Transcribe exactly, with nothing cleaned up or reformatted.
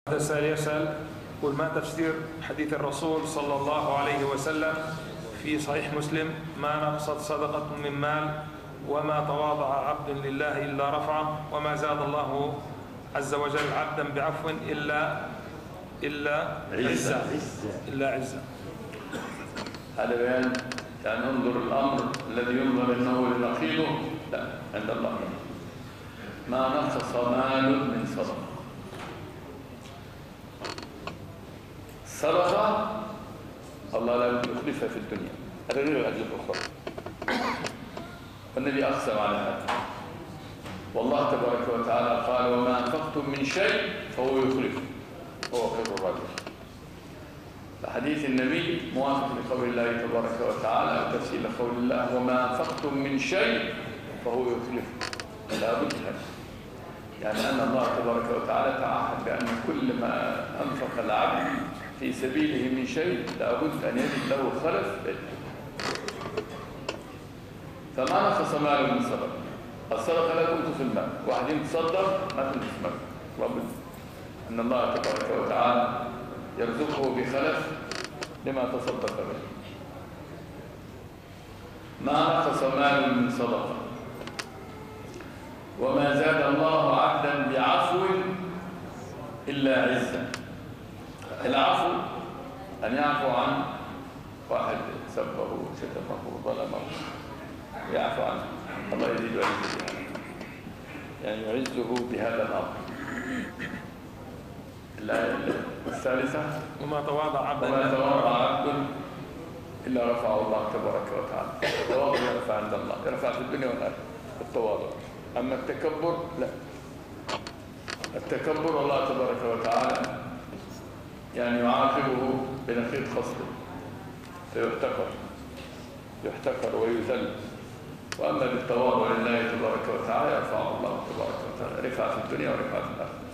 السائل يسأل يقول: ما تفسير حديث الرسول صلى الله عليه وسلم في صحيح مسلم: ما نقصت صدقة من مال وما تواضع عبد لله إلا رفعه وما زاد الله عز وجل عبدا بعفو إلا إلا عزة إلا عزة. هذا بيان يعني انظر الأمر الذي ينظر أنه لنقيضه، لا، عند الله ما نقص مال من صدقة. صدقة الله لا يخلفها في الدنيا، هذا غير الأجر الأخرى، والنبي أقسم على هذا، والله تبارك وتعالى قال: وما أنفقتم من شيء فهو يخلفه هو خير الراجل. فحديث النبي موافق لقول الله تبارك وتعالى وتفسير قول الله: وما أنفقتم من شيء فهو يخلفه. لا بد هذا، يعني أن الله تبارك وتعالى تعهد بأن كل ما أنفق العبد في سبيله من شيء لابد أن يجد له خلف به. فما نقص مال من صدقة. الصدقة لا تنقص المال، واحد يتصدق ما تنقص مال، رب أن الله تبارك وتعالى يرزقه بخلف لما تصدق به. ما نقص مال من صدقة وما زاد الله عبدا بعفو إلا عزا. العفو أن يعفو عن واحد سبه شتمه ظلمه، يعفو عنه، الله يزيد ويزيد، يعني يعزه بهذا الأمر. الثالثة: وما تواضع عبد وما تواضع عبد إلا رفعه الله تبارك وتعالى. التواضع يرفع عند الله، يرفع في الدنيا والآخرة التواضع. أما التكبر لا، التكبر الله تبارك وتعالى يعني يعاقبه بنقيض خصله فيحتقر يحتقر ويذل. وأما بالتواضع لله تبارك وتعالى يرفعه الله تبارك وتعالى، رفع في الدنيا ورفع في الآخرة.